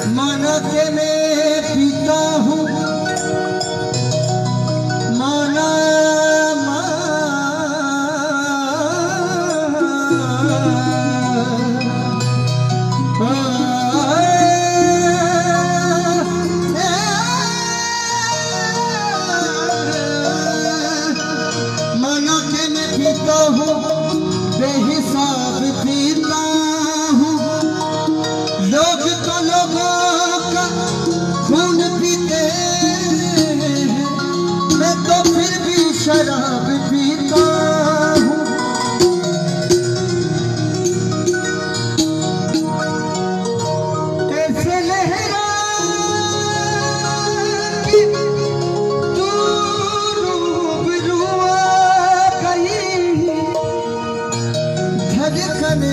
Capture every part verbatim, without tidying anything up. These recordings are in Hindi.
माना के मैं पीता हूँ माना माना के मैं पीता हूँ बेहिसाब पीता हूँ लोग तो लोगों का खून पीते हैं मैं तो फिर भी शराब पीता हूँ ऐसे लहरा कि तू रूबरू आ गई धड़कने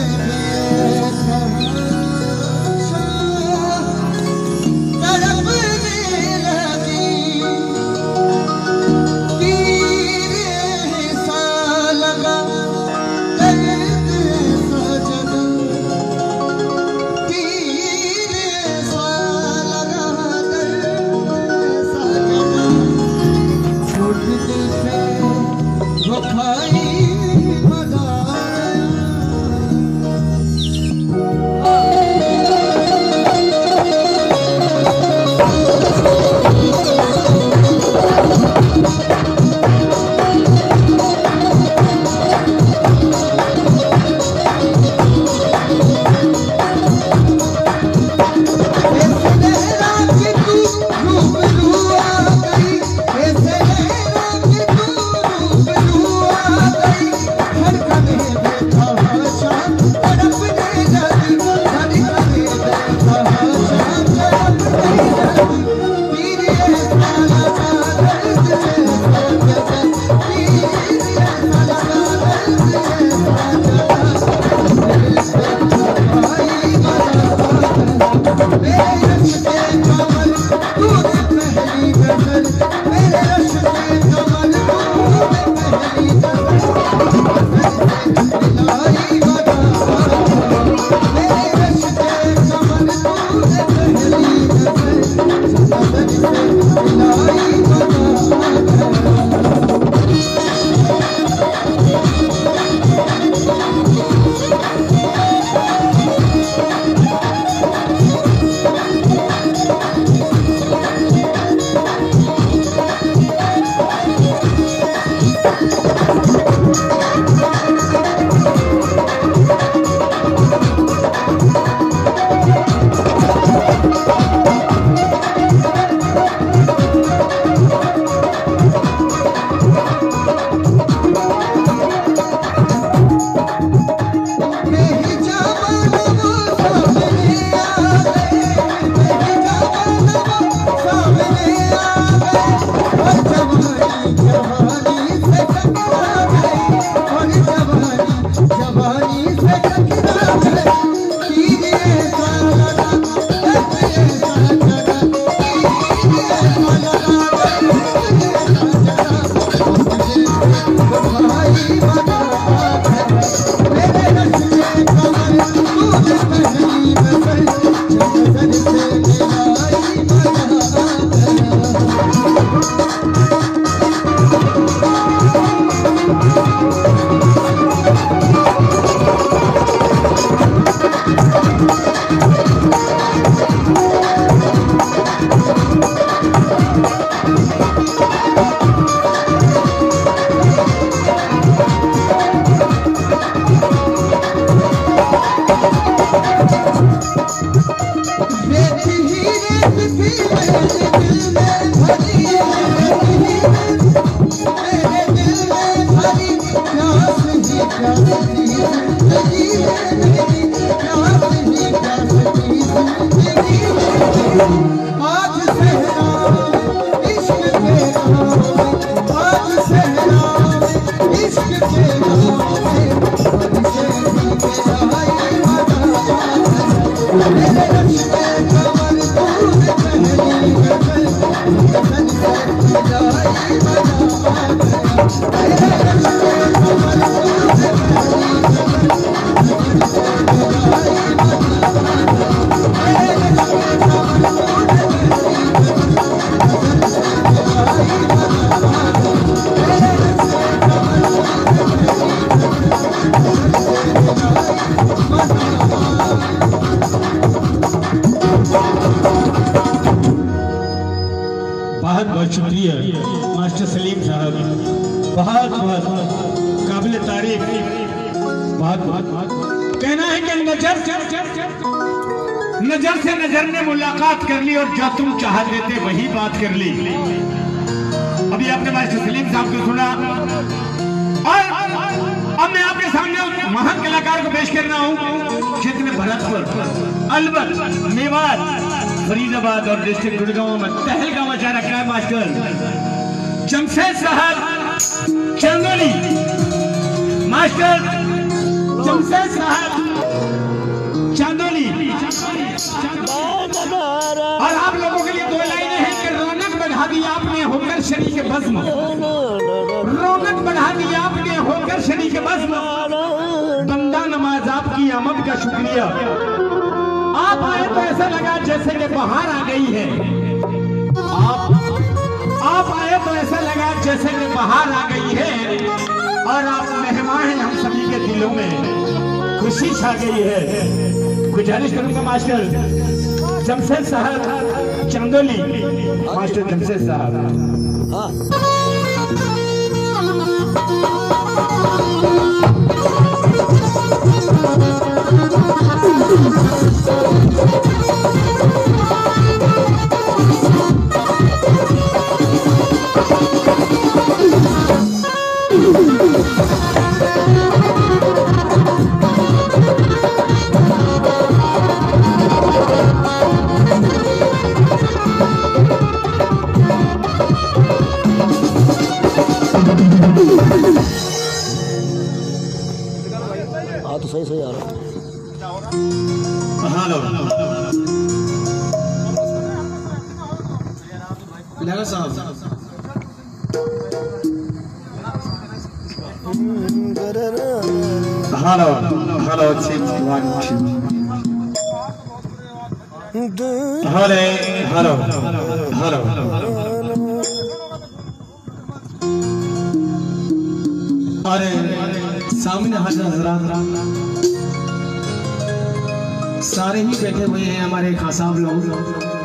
Hey, शुक्रिया मास्टर सलीम साहब, बहुत बहुत काबिल तारीफ, बहुत बहुत। कहना है कि नजर नजर से नजर ने मुलाकात कर ली और जो तुम चाहते थे वही बात कर ली। अभी आपने मास्टर सलीम साहब को सुना और अब मैं आपके सामने महान कलाकार को पेश करना हूँ। क्षेत्र भरतपुर, अलवर, मेवात, फरीदाबाद और डिस्ट्रिक्ट गुड़गांव में तहलका मचा रखा है मास्टर जमशेद साहब चंदोली। मास्टर जमशेद साहब चांदोली। और आप लोगों के लिए दो लाइनें हैं कि रौनक बढ़ा दी आपने होकर शरीक के बज़्म, रौनक बढ़ा दी आपने होकर शरीक के बज़्म। बंदा नमाज आपकी आमद का शुक्रिया। आप आए तो ऐसा लगा जैसे कि बाहर आ गई है। आप आप आए तो ऐसा लगा जैसे कि बाहर आ गई है और आप मेहमान हैं हम सभी के दिलों में, खुशी छा गई है। गुजारिश करूंगा मास्टर जमशेद साहब चांदोली, मास्टर जमशेद साहब। हाँ। हाँ तो सही सही आ रहा। हेलो लगा साहब। Hello hello chief one hello hello hello अरे सामने हजरत सारे ही बैठे हुए हैं हमारे खासा लोग।